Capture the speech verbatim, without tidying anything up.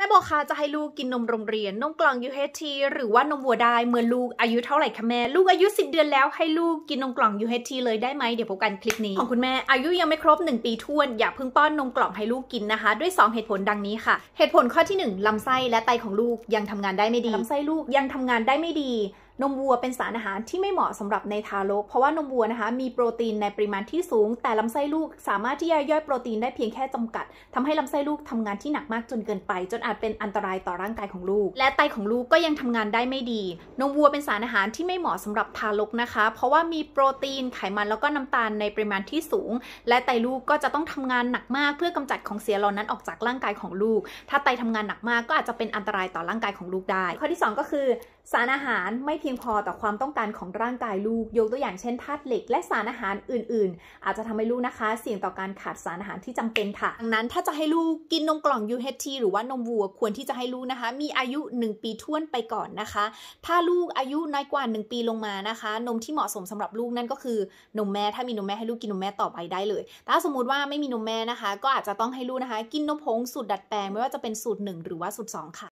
ม่บอกคะจะให้ลูกกินนมโรงเรียนนมกล่อง ยู เอช ที หรือว่านมวัวได้เมื่อลูกอายุเท่าไหร่คะแม่ลูกอายุสิบเดือนแล้วให้ลูกกินนมกล่อง ยู เอช ที เลยได้ไหมเดี๋ยวพบกันคลิปนี้ของคุณแม่อายุยังไม่ครบหนึ่งปีท้วนอย่าเพิ่งป้อนนมกล่องให้ลูกกินนะคะด้วยสองเหตุผลดังนี้ค่ะเหตุผลข้อที่หนึ่งลำไส้และไตของลูกยังทำงานได้ไม่ดีลำไส้ลูกยังทำงานได้ไม่ดีนมวัวเป็นสารอาหารที่ไม่เหมาะสำหรับในทารกเพราะว่านมวัวนะคะมีโปรตีนในปริมาณที่สูงแต่ลำไส้ลูกสามารถที่จะย่อยโปรตีนได้เพียงแค่จำกัดทำให้ลำไส้ลูกทำงานที่หนักมากจนเกินไปจนอาจเป็นอันตรายต่อร่างกายของลูกและไตของลูกก็ยังทำงานได้ไม่ดีนมวัวเป็นสารอาหารที่ไม่เหมาะสำหรับทารกนะคะเพราะว่ามีโปรตีนไขมันแล้วก็น้ำตาลในปริมาณที่สูงและไตลูกก็จะต้องทำงานหนักมากเพื่อกำจัดของเสียเหล่านั้นออกจากร่างกายของลูกถ้าไตทำงานหนักมากก็อาจจะเป็นอันตรายต่อร่างกายของลูกได้ข้อที่สองก็คือสารอาหารไม่เพียงพอต่อความต้องการของร่างกายลูกยกตัวอย่างเช่นธาตุเหล็กและสารอาหารอื่นๆอาจจะทำให้ลูกนะคะเสี่ยงต่อการขาดสารอาหารที่จำเป็นค่ะดังนั้นถ้าจะให้ลูกกินนมกล่อง ยู เอช ที หรือว่านมวัวควรที่จะให้ลูกนะคะมีอายุหนึ่งปีท้วนไปก่อนนะคะถ้าลูกอายุน้อยกว่าหนึ่งปีลงมานะคะนมที่เหมาะสมสำหรับลูกนั่นก็คือนมแม่ถ้ามีนมแม่ให้ลูกกินนมแม่ต่อไปได้เลยถ้าสมมุติว่าไม่มีนมแม่นะคะก็อาจจะต้องให้ลูกนะคะกินนมผงสูตรดัดแปลงไม่ว่าจะเป็นสูตรหนึ่งหรือว่าสูตรสองค่ะ